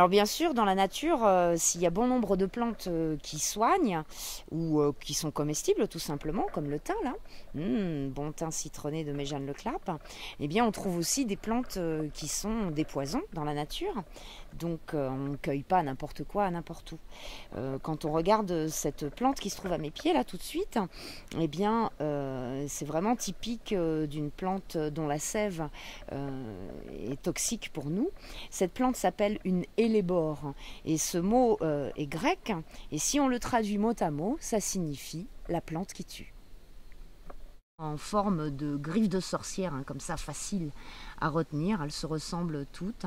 Alors bien sûr, dans la nature, s'il y a bon nombre de plantes qui soignent ou qui sont comestibles tout simplement, comme le thym là, bon thym citronné de Méjeanne Leclerc, eh bien on trouve aussi des plantes qui sont des poisons dans la nature. Donc on ne cueille pas n'importe quoi à n'importe où. Quand on regarde cette plante qui se trouve à mes pieds là tout de suite, eh bien c'est vraiment typique d'une plante dont la sève est toxique pour nous. Cette plante s'appelle une hellébore et ce mot est grec et si on le traduit mot à mot, ça signifie la plante qui tue. En forme de griffe de sorcière, comme ça facile à retenir, elles se ressemblent toutes.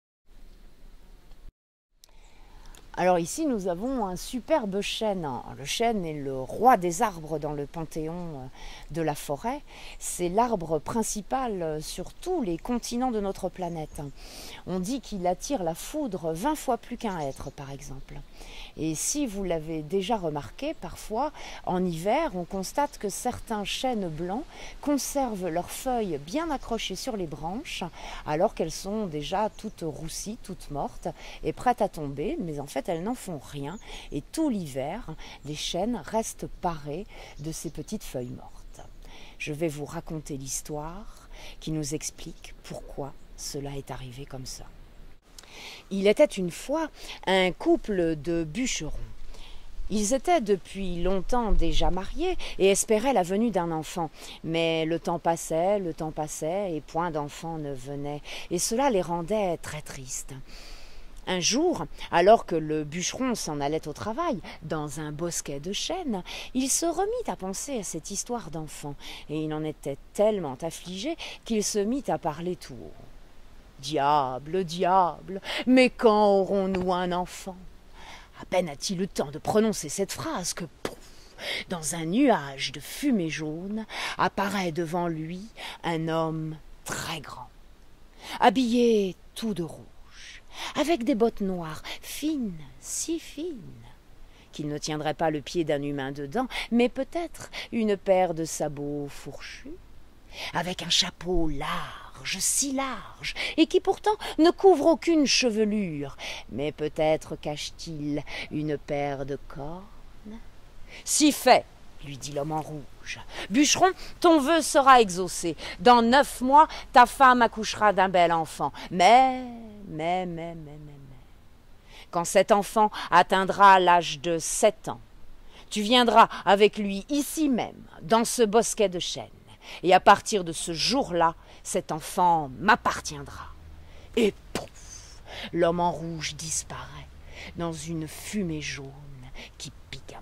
Alors ici nous avons un superbe chêne. Le chêne est le roi des arbres dans le panthéon de la forêt. C'est l'arbre principal sur tous les continents de notre planète. On dit qu'il attire la foudre 20 fois plus qu'un hêtre par exemple. Et si vous l'avez déjà remarqué, parfois en hiver on constate que certains chênes blancs conservent leurs feuilles bien accrochées sur les branches alors qu'elles sont déjà toutes roussies, toutes mortes et prêtes à tomber, mais en fait elles n'en font rien et tout l'hiver, les chênes restent parés de ces petites feuilles mortes. Je vais vous raconter l'histoire qui nous explique pourquoi cela est arrivé comme ça. Il était une fois un couple de bûcherons. Ils étaient depuis longtemps déjà mariés et espéraient la venue d'un enfant. Mais le temps passait et point d'enfant ne venait. Et cela les rendait très tristes. Un jour, alors que le bûcheron s'en allait au travail, dans un bosquet de chênes, il se remit à penser à cette histoire d'enfant, et il en était tellement affligé qu'il se mit à parler tout haut. « Diable, diable, mais quand aurons-nous un enfant ?» À peine a-t-il le temps de prononcer cette phrase que, pouf, dans un nuage de fumée jaune, apparaît devant lui un homme très grand, habillé tout de rouge, avec des bottes noires, fines, si fines, qu'il ne tiendrait pas le pied d'un humain dedans, mais peut-être une paire de sabots fourchus, avec un chapeau large, si large, et qui pourtant ne couvre aucune chevelure, mais peut-être cache-t-il une paire de cornes. « Si fait, lui dit l'homme en rouge. « Bûcheron, ton vœu sera exaucé. Dans 9 mois, ta femme accouchera d'un bel enfant. Mais, quand cet enfant atteindra l'âge de 7 ans, tu viendras avec lui ici même, dans ce bosquet de chênes. Et à partir de ce jour-là, cet enfant m'appartiendra. » Et pouf, l'homme en rouge disparaît dans une fumée jaune qui piqua.